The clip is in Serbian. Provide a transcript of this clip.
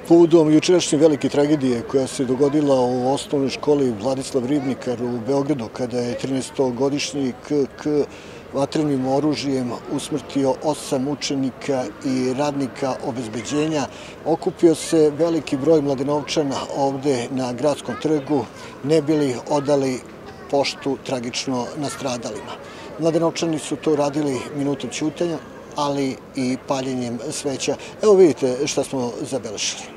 Povodom jučerašnje velike tragedije koja se dogodila u osnovnoj školi Vladislav Ribnikar u Beogradu, kada je 13-godišnji KK vatrenim oružjem usmrtio 8 učenika i radnika obezbeđenja, okupio se veliki broj Mladenovčana ovde na Gradskom trgu, ne bili odali poštu tragično nastradalima. Mladenovčani su to radili minutom ćutanja, ali i paljenjem sveća. Evo vidite šta smo zabeležili.